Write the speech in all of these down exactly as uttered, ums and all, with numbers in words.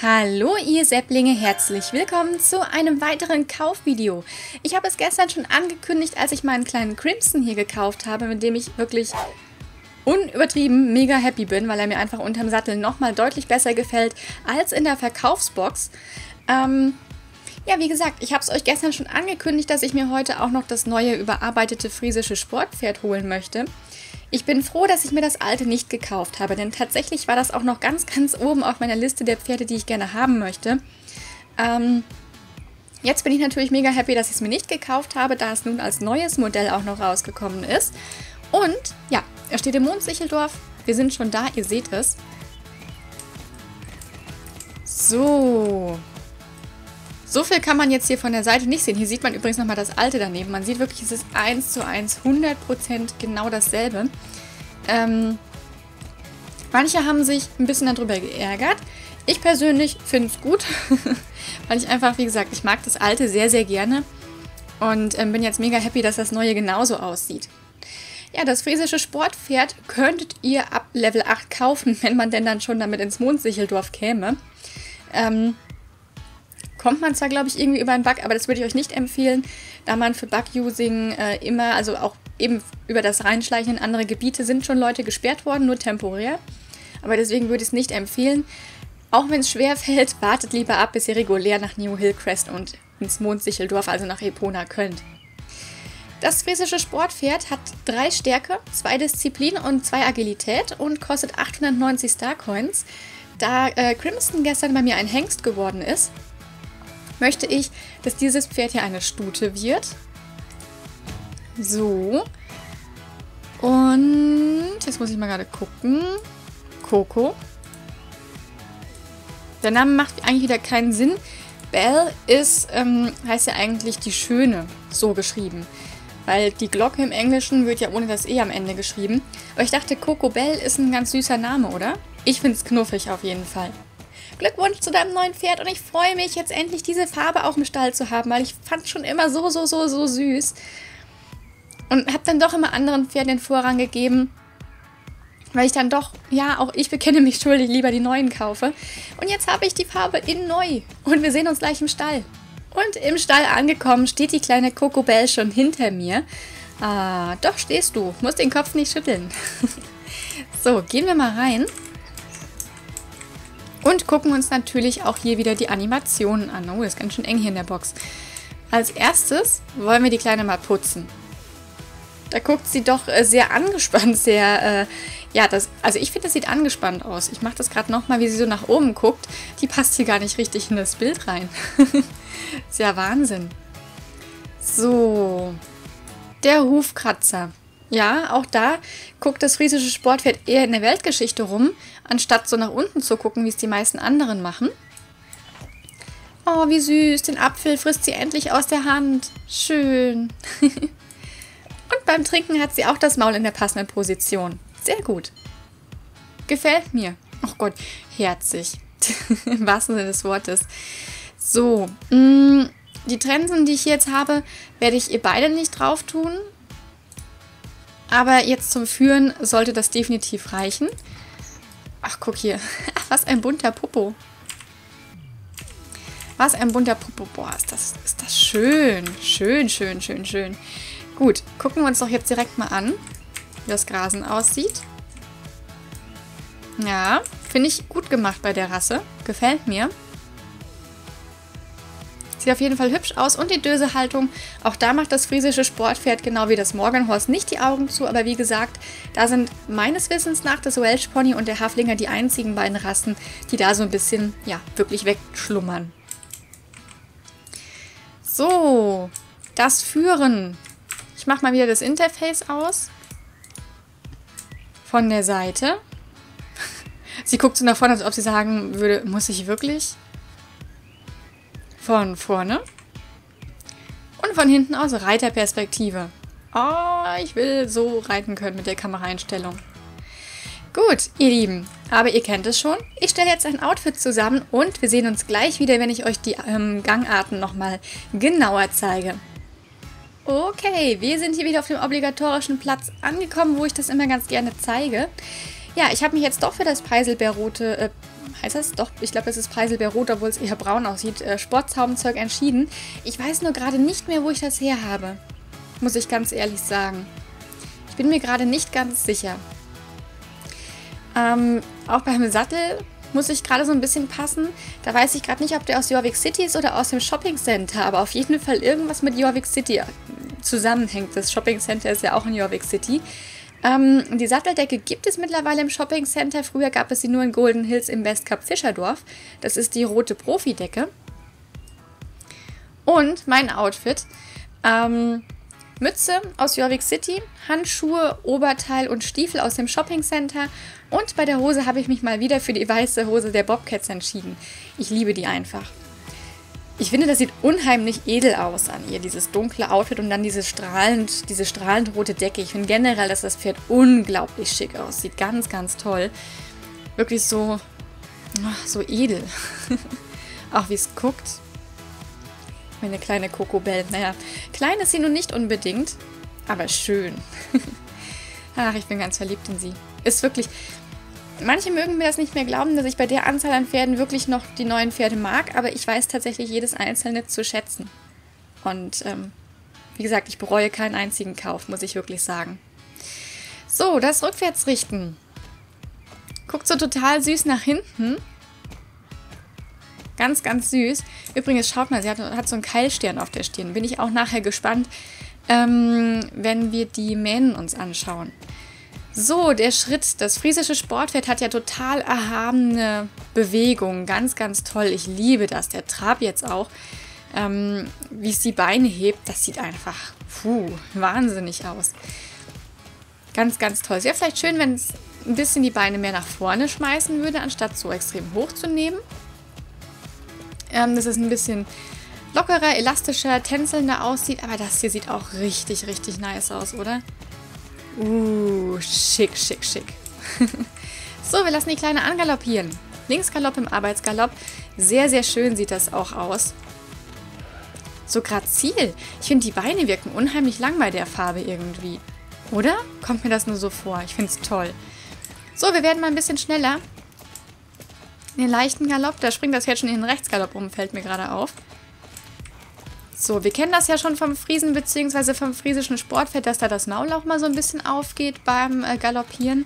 Hallo ihr Sepplinge, herzlich willkommen zu einem weiteren Kaufvideo. Ich habe es gestern schon angekündigt, als ich meinen kleinen Crimson hier gekauft habe, mit dem ich wirklich unübertrieben mega happy bin, weil er mir einfach unterm Sattel nochmal deutlich besser gefällt als in der Verkaufsbox. Ähm, ja, wie gesagt, ich habe es euch gestern schon angekündigt, dass ich mir heute auch noch das neue überarbeitete friesische Sportpferd holen möchte. Ich bin froh, dass ich mir das alte nicht gekauft habe, denn tatsächlich war das auch noch ganz, ganz oben auf meiner Liste der Pferde, die ich gerne haben möchte. Ähm, jetzt bin ich natürlich mega happy, dass ich es mir nicht gekauft habe, da es nun als neues Modell auch noch rausgekommen ist. Und ja, er steht im Mondsicheldorf. Wir sind schon da, ihr seht es. So. So viel kann man jetzt hier von der Seite nicht sehen. Hier sieht man übrigens nochmal das alte daneben. Man sieht wirklich, es ist eins zu eins, hundert Prozent genau dasselbe. Ähm, manche haben sich ein bisschen darüber geärgert. Ich persönlich finde es gut, weil ich einfach, wie gesagt, ich mag das alte sehr, sehr gerne. Und ähm, bin jetzt mega happy, dass das neue genauso aussieht. Ja, das friesische Sportpferd könntet ihr ab Level acht kaufen, wenn man denn dann schon damit ins Mondsicheldorf käme. Ähm... Kommt man zwar, glaube ich, irgendwie über einen Bug, aber das würde ich euch nicht empfehlen, da man für Bug-Using äh, immer, also auch eben über das Reinschleichen in andere Gebiete sind schon Leute gesperrt worden, nur temporär. Aber deswegen würde ich es nicht empfehlen. Auch wenn es schwer fällt, wartet lieber ab, bis ihr regulär nach New Hillcrest und ins Mondsicheldorf, also nach Epona, könnt. Das friesische Sportpferd hat drei Stärke, zwei Disziplin und zwei Agilität und kostet achthundertneunzig Starcoins. Da äh, Crimson gestern bei mir ein Hengst geworden ist, möchte ich, dass dieses Pferd hier eine Stute wird. So. Und jetzt muss ich mal gerade gucken. Coco. Der Name macht eigentlich wieder keinen Sinn. Belle ist, ähm, heißt ja eigentlich die Schöne, so geschrieben. Weil die Glocke im Englischen wird ja ohne das E am Ende geschrieben. Aber ich dachte, Coco Belle ist ein ganz süßer Name, oder? Ich finde es knuffig auf jeden Fall. Glückwunsch zu deinem neuen Pferd und ich freue mich, jetzt endlich diese Farbe auch im Stall zu haben, weil ich fand es schon immer so, so, so, so süß. Und habe dann doch immer anderen Pferden den Vorrang gegeben, weil ich dann doch, ja, auch ich bekenne mich schuldig, lieber die neuen kaufe. Und jetzt habe ich die Farbe in neu und wir sehen uns gleich im Stall. Und im Stall angekommen steht die kleine Coco Belle schon hinter mir. Ah, doch stehst du, musst den Kopf nicht schütteln. So, gehen wir mal rein. Und gucken uns natürlich auch hier wieder die Animationen an. Oh, das ist ganz schön eng hier in der Box. Als erstes wollen wir die Kleine mal putzen. Da guckt sie doch äh, sehr angespannt, sehr, äh, ja, das, also ich finde, das sieht angespannt aus. Ich mache das gerade nochmal, wie sie so nach oben guckt. Die passt hier gar nicht richtig in das Bild rein. Ist ja Wahnsinn. So, der Hufkratzer. Ja, auch da guckt das friesische Sportpferd eher in der Weltgeschichte rum, anstatt so nach unten zu gucken, wie es die meisten anderen machen. Oh, wie süß, den Apfel frisst sie endlich aus der Hand. Schön. Und beim Trinken hat sie auch das Maul in der passenden Position. Sehr gut. Gefällt mir. Oh Gott, herzig. Im wahrsten Sinne des Wortes. So, mh, die Trensen, die ich hier jetzt habe, werde ich ihr beide nicht drauf tun. Aber jetzt zum Führen sollte das definitiv reichen. Ach, guck hier. Was ein bunter Popo. Was ein bunter Popo. Boah, ist das, ist das schön. Schön, schön, schön, schön. Gut, gucken wir uns doch jetzt direkt mal an, wie das Grasen aussieht. Ja, finde ich gut gemacht bei der Rasse. Gefällt mir. Sieht auf jeden Fall hübsch aus. Und die Dösehaltung, auch da macht das friesische Sportpferd genau wie das Morgenhorst nicht die Augen zu. Aber wie gesagt, da sind meines Wissens nach das Welsh Pony und der Haflinger die einzigen beiden Rassen, die da so ein bisschen, ja, wirklich wegschlummern. So, das Führen. Ich mache mal wieder das Interface aus. Von der Seite. Sie guckt so nach vorne, als ob sie sagen würde, muss ich wirklich? Von vorne und von hinten aus Reiterperspektive. Oh, ich will so reiten können mit der Kameraeinstellung. Gut, ihr Lieben, aber ihr kennt es schon. Ich stelle jetzt ein Outfit zusammen und wir sehen uns gleich wieder, wenn ich euch die ähm, Gangarten nochmal genauer zeige. Okay, wir sind hier wieder auf dem obligatorischen Platz angekommen, wo ich das immer ganz gerne zeige. Ja, ich habe mich jetzt doch für das Preiselbeerrote äh, heißt das? Doch, ich glaube, es ist Preiselbeerrot, obwohl es eher braun aussieht. Äh, Sportzaubenzeug entschieden. Ich weiß nur gerade nicht mehr, wo ich das her habe. Muss ich ganz ehrlich sagen. Ich bin mir gerade nicht ganz sicher. Ähm, auch beim Sattel muss ich gerade so ein bisschen passen. Da weiß ich gerade nicht, ob der aus Jorvik City ist oder aus dem Shopping Center. Aber auf jeden Fall irgendwas mit Jorvik City zusammenhängt. Das Shopping Center ist ja auch in Jorvik City. Ähm, die Satteldecke gibt es mittlerweile im Shopping Center. Früher gab es sie nur in Golden Hills im Westcup Fischerdorf. Das ist die rote Profi-Decke. Und mein Outfit. Ähm, Mütze aus Jorvik City, Handschuhe, Oberteil und Stiefel aus dem Shopping Center. Und bei der Hose habe ich mich mal wieder für die weiße Hose der Bobcats entschieden. Ich liebe die einfach. Ich finde, das sieht unheimlich edel aus an ihr, dieses dunkle Outfit und dann diese strahlend, diese strahlend rote Decke. Ich finde generell, dass das Pferd unglaublich schick aussieht. Ganz, ganz toll. Wirklich so, so edel. Auch wie es guckt. Meine kleine Kokobell. Naja, klein ist sie nun nicht unbedingt, aber schön. Ach, ich bin ganz verliebt in sie. Ist wirklich... Manche mögen mir das nicht mehr glauben, dass ich bei der Anzahl an Pferden wirklich noch die neuen Pferde mag, aber ich weiß tatsächlich jedes einzelne zu schätzen. Und ähm, wie gesagt, ich bereue keinen einzigen Kauf, muss ich wirklich sagen. So, das Rückwärtsrichten. Guckt so total süß nach hinten. Ganz, ganz süß. Übrigens, schaut mal, sie hat, hat so einen Keilstern auf der Stirn. Bin ich auch nachher gespannt, ähm, wenn wir die Mähnen uns anschauen. So, der Schritt. Das friesische Sportpferd hat ja total erhabene Bewegungen. Ganz, ganz toll. Ich liebe das. Der Trab jetzt auch. Ähm, wie es die Beine hebt, das sieht einfach puh, wahnsinnig aus. Ganz, ganz toll. Es wäre vielleicht schön, wenn es ein bisschen die Beine mehr nach vorne schmeißen würde, anstatt so extrem hoch zu nehmen. Ähm, dass es ein bisschen lockerer, elastischer, tänzelnder aussieht. Aber das hier sieht auch richtig, richtig nice aus, oder? Uh, schick, schick, schick. So, wir lassen die Kleine angaloppieren. Linksgalopp im Arbeitsgalopp. Sehr, sehr schön sieht das auch aus. So grazil. Ich finde, die Beine wirken unheimlich lang bei der Farbe irgendwie. Oder? Kommt mir das nur so vor. Ich finde es toll. So, wir werden mal ein bisschen schneller. Den leichten Galopp. Da springt das jetzt schon in den Rechtsgalopp um, fällt mir gerade auf. So, wir kennen das ja schon vom Friesen bzw. vom friesischen Sportpferd, dass da das Maul auch mal so ein bisschen aufgeht beim äh, Galoppieren.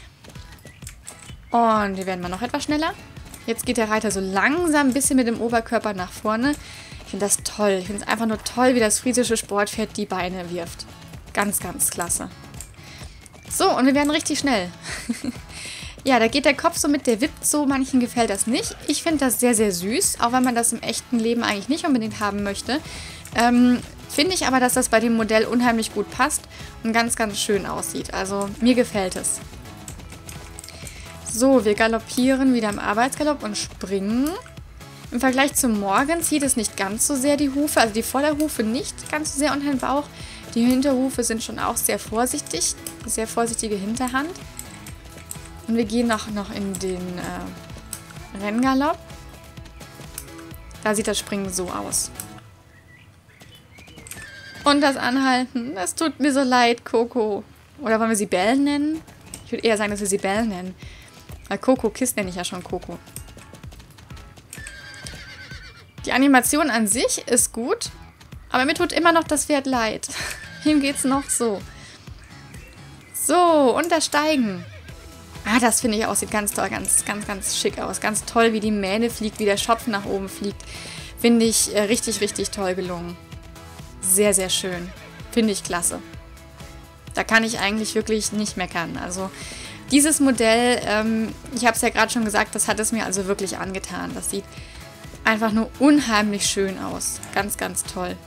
Und wir werden mal noch etwas schneller. Jetzt geht der Reiter so langsam ein bisschen mit dem Oberkörper nach vorne. Ich finde das toll. Ich finde es einfach nur toll, wie das friesische Sportpferd die Beine wirft. Ganz, ganz klasse. So, und wir werden richtig schnell. Ja, da geht der Kopf so mit, der wippt so. Manchen gefällt das nicht. Ich finde das sehr, sehr süß, auch wenn man das im echten Leben eigentlich nicht unbedingt haben möchte. Ähm, finde ich aber, dass das bei dem Modell unheimlich gut passt und ganz, ganz schön aussieht. Also, mir gefällt es. So, wir galoppieren wieder im Arbeitsgalopp und springen. Im Vergleich zum Morgen zieht es nicht ganz so sehr die Hufe, also die Vorderhufe nicht ganz so sehr unter den Bauch. Die Hinterhufe sind schon auch sehr vorsichtig, sehr vorsichtige Hinterhand. Und wir gehen noch, noch in den äh, Renngalopp. Da sieht das Springen so aus. Und das Anhalten. Das tut mir so leid, Coco. Oder wollen wir sie Belle nennen? Ich würde eher sagen, dass wir sie Belle nennen. Weil Coco Kiss nenne ich ja schon Coco. Die Animation an sich ist gut. Aber mir tut immer noch das Pferd leid. Ihm geht's noch so. So, und das Steigen. Ah, das finde ich auch, sieht ganz toll, ganz, ganz, ganz schick aus. Ganz toll, wie die Mähne fliegt, wie der Schopf nach oben fliegt. Finde ich äh, richtig, richtig toll gelungen. Sehr, sehr schön. Finde ich klasse. Da kann ich eigentlich wirklich nicht meckern. Also dieses Modell, ähm, ich habe es ja gerade schon gesagt, das hat es mir also wirklich angetan. Das sieht einfach nur unheimlich schön aus. Ganz, ganz toll.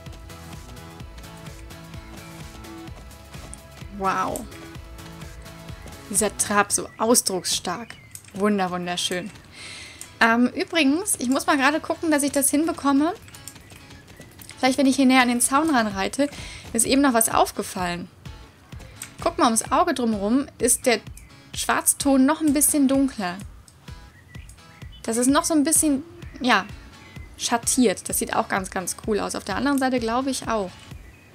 Wow. Dieser Trab so ausdrucksstark. Wunder, wunderschön. Ähm, übrigens, ich muss mal gerade gucken, dass ich das hinbekomme. Vielleicht, wenn ich hier näher an den Zaun ranreite, ist eben noch was aufgefallen. Guck mal, ums Auge drumherum ist der Schwarzton noch ein bisschen dunkler. Das ist noch so ein bisschen, ja, schattiert. Das sieht auch ganz, ganz cool aus. Auf der anderen Seite glaube ich auch.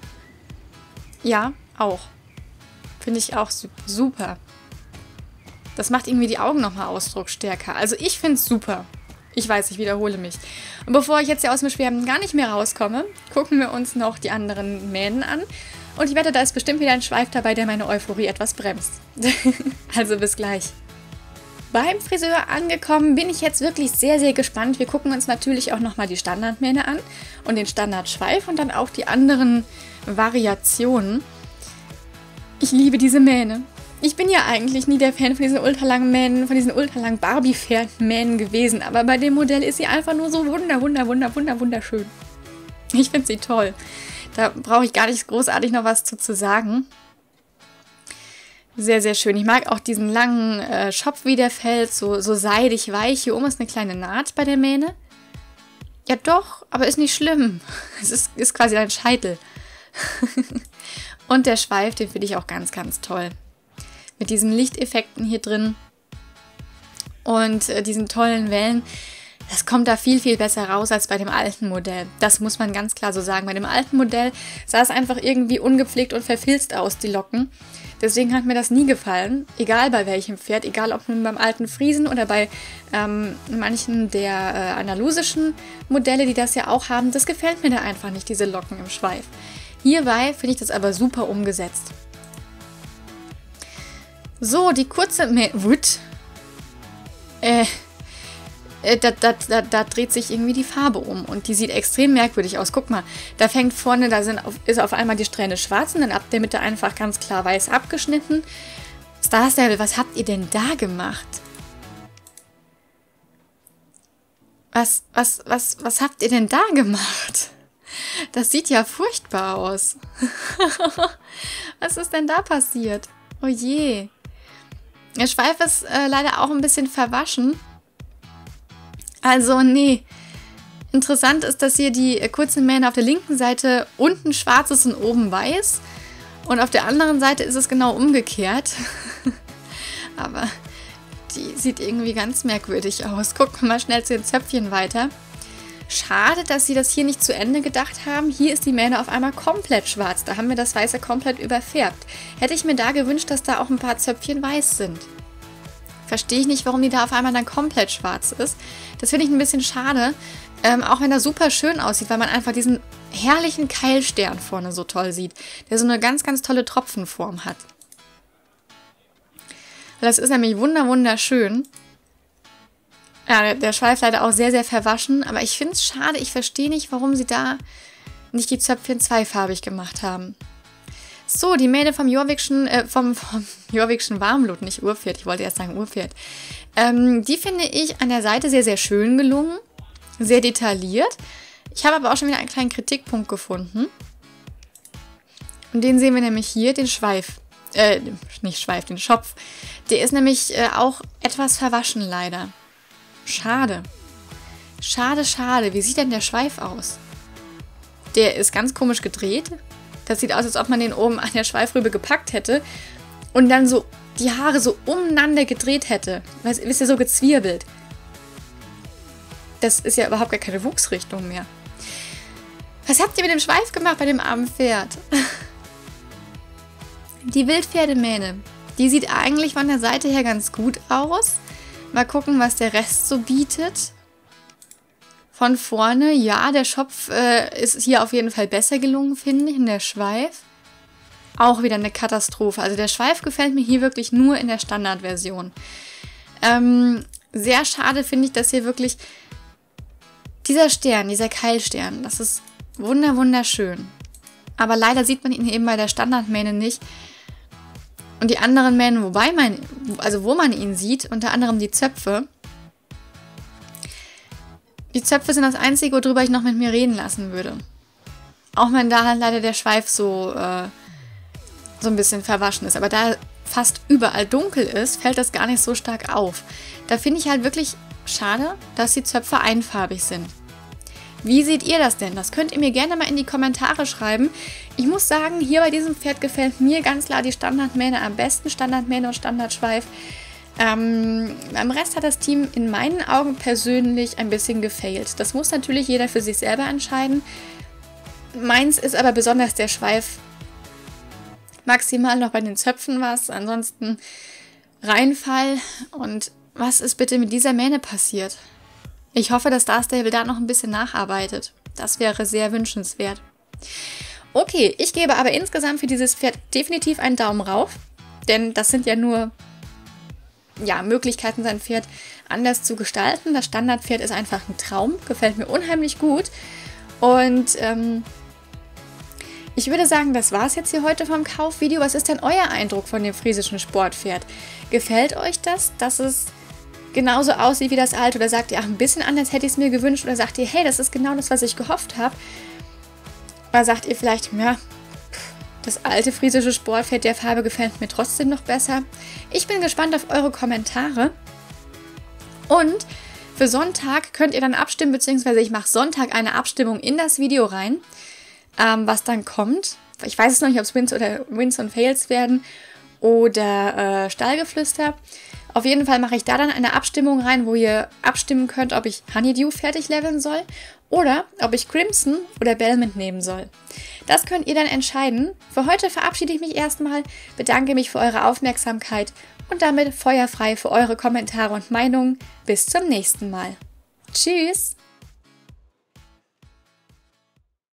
Ja, auch. Finde ich auch super. Das macht irgendwie die Augen nochmal ausdrucksstärker. Also ich finde es super. Ich weiß, ich wiederhole mich. Und bevor ich jetzt hier aus dem Schwärmen gar nicht mehr rauskomme, gucken wir uns noch die anderen Mähnen an. Und ich wette, da ist bestimmt wieder ein Schweif dabei, der meine Euphorie etwas bremst. Also bis gleich. Beim Friseur angekommen bin ich jetzt wirklich sehr, sehr gespannt. Wir gucken uns natürlich auch nochmal die Standardmähne an und den Standardschweif und dann auch die anderen Variationen. Ich liebe diese Mähne. Ich bin ja eigentlich nie der Fan von diesen ultralangen Mähnen, von diesen ultralangen Barbie-Mähnen gewesen, aber bei dem Modell ist sie einfach nur so wunder, wunder, wunder, wunder, wunderschön. Ich finde sie toll. Da brauche ich gar nicht großartig noch was zu, zu sagen. Sehr, sehr schön. Ich mag auch diesen langen äh, Schopf, wie der fällt, so, so seidig weich. Hier oben ist eine kleine Naht bei der Mähne. Ja doch, aber ist nicht schlimm. Es ist, ist quasi ein Scheitel. Und der Schweif, den finde ich auch ganz, ganz toll. Mit diesen Lichteffekten hier drin und äh, diesen tollen Wellen. Das kommt da viel, viel besser raus als bei dem alten Modell. Das muss man ganz klar so sagen. Bei dem alten Modell sah es einfach irgendwie ungepflegt und verfilzt aus, die Locken. Deswegen hat mir das nie gefallen, egal bei welchem Pferd, egal ob nun beim alten Friesen oder bei ähm, manchen der äh, andalusischen Modelle, die das ja auch haben. Das gefällt mir da einfach nicht, diese Locken im Schweif. Hierbei finde ich das aber super umgesetzt. So, die kurze Mähne. Wut. Äh, äh da, da, da, da dreht sich irgendwie die Farbe um und die sieht extrem merkwürdig aus. Guck mal, da fängt vorne, da sind auf, ist auf einmal die Strähne schwarz und dann ab der Mitte einfach ganz klar weiß abgeschnitten. Star Stable, was habt ihr denn da gemacht? Was, was, was, was habt ihr denn da gemacht? Das sieht ja furchtbar aus. Was ist denn da passiert? Oh je. Der Schweif ist äh, leider auch ein bisschen verwaschen. Also, nee. Interessant ist, dass hier die äh, kurzen Mähne auf der linken Seite unten schwarz ist und oben weiß. Und auf der anderen Seite ist es genau umgekehrt. Aber die sieht irgendwie ganz merkwürdig aus. Gucken wir mal schnell zu den Zöpfchen weiter. Schade, dass sie das hier nicht zu Ende gedacht haben. Hier ist die Mähne auf einmal komplett schwarz. Da haben wir das Weiße komplett überfärbt. Hätte ich mir da gewünscht, dass da auch ein paar Zöpfchen weiß sind. Verstehe ich nicht, warum die da auf einmal dann komplett schwarz ist. Das finde ich ein bisschen schade. Ähm, auch wenn er super schön aussieht, weil man einfach diesen herrlichen Keilstern vorne so toll sieht. Der so eine ganz, ganz tolle Tropfenform hat. Das ist nämlich wunder, wunderschön. Ja, der Schweif leider auch sehr, sehr verwaschen, aber ich finde es schade, ich verstehe nicht, warum sie da nicht die Zöpfchen zweifarbig gemacht haben. So, die Mähne vom Jorvikschen, äh, vom, vom Jorvikschen Warmblut, nicht Urpferd, ich wollte erst sagen Urpferd. Ähm, die finde ich an der Seite sehr, sehr schön gelungen, sehr detailliert. Ich habe aber auch schon wieder einen kleinen Kritikpunkt gefunden. Und den sehen wir nämlich hier, den Schweif, äh, nicht Schweif, den Schopf. Der ist nämlich äh, auch etwas verwaschen leider. Schade. Schade, schade. Wie sieht denn der Schweif aus? Der ist ganz komisch gedreht. Das sieht aus, als ob man den oben an der Schweifrübe gepackt hätte und dann so die Haare so umeinander gedreht hätte. Weißt, wisst ihr, so gezwirbelt. Das ist ja überhaupt gar keine Wuchsrichtung mehr. Was habt ihr mit dem Schweif gemacht bei dem armen Pferd? Die Wildpferdemähne. Die sieht eigentlich von der Seite her ganz gut aus. Mal gucken, was der Rest so bietet. Von vorne, ja, der Schopf äh, ist hier auf jeden Fall besser gelungen, finde ich. Und der Schweif, auch wieder eine Katastrophe. Also der Schweif gefällt mir hier wirklich nur in der Standardversion. Ähm, sehr schade finde ich, dass hier wirklich dieser Stern, dieser Keilstern, das ist wunder, wunderschön. Aber leider sieht man ihn eben bei der Standardmähne nicht. Und die anderen Mähnen, wobei man, also wo man ihn sieht, unter anderem die Zöpfe. Die Zöpfe sind das Einzige, worüber ich noch mit mir reden lassen würde. Auch wenn da halt leider der Schweif so, äh, so ein bisschen verwaschen ist. Aber da fast überall dunkel ist, fällt das gar nicht so stark auf. Da finde ich halt wirklich schade, dass die Zöpfe einfarbig sind. Wie seht ihr das denn? Das könnt ihr mir gerne mal in die Kommentare schreiben. Ich muss sagen, hier bei diesem Pferd gefällt mir ganz klar die Standardmähne am besten. Standardmähne und Standardschweif. Ähm, beim Rest hat das Team in meinen Augen persönlich ein bisschen gefailt. Das muss natürlich jeder für sich selber entscheiden. Meins ist aber besonders der Schweif. Maximal noch bei den Zöpfen was. Ansonsten Reinfall. Und was ist bitte mit dieser Mähne passiert? Ich hoffe, dass Star Stable da noch ein bisschen nacharbeitet. Das wäre sehr wünschenswert. Okay, ich gebe aber insgesamt für dieses Pferd definitiv einen Daumen rauf. Denn das sind ja nur ja, Möglichkeiten, sein Pferd anders zu gestalten. Das Standardpferd ist einfach ein Traum. Gefällt mir unheimlich gut. Und ähm, ich würde sagen, das war es jetzt hier heute vom Kaufvideo. Was ist denn euer Eindruck von dem friesischen Sportpferd? Gefällt euch das, dass es genauso aussieht wie das alte? Oder sagt ihr, ach, ein bisschen anders hätte ich es mir gewünscht? Oder sagt ihr, hey, das ist genau das, was ich gehofft habe? Oder sagt ihr vielleicht, ja, das alte friesische Sportpferd der Farbe gefällt mir trotzdem noch besser? Ich bin gespannt auf eure Kommentare. Und für Sonntag könnt ihr dann abstimmen, beziehungsweise ich mache Sonntag eine Abstimmung in das Video rein, ähm, was dann kommt. Ich weiß es noch nicht, ob es Wins oder Wins und Fails werden oder äh, Stallgeflüster. Auf jeden Fall mache ich da dann eine Abstimmung rein, wo ihr abstimmen könnt, ob ich Honeydew fertig leveln soll oder ob ich Crimson oder Belmont nehmen soll. Das könnt ihr dann entscheiden. Für heute verabschiede ich mich erstmal, bedanke mich für eure Aufmerksamkeit und damit feuerfrei für eure Kommentare und Meinungen. Bis zum nächsten Mal. Tschüss!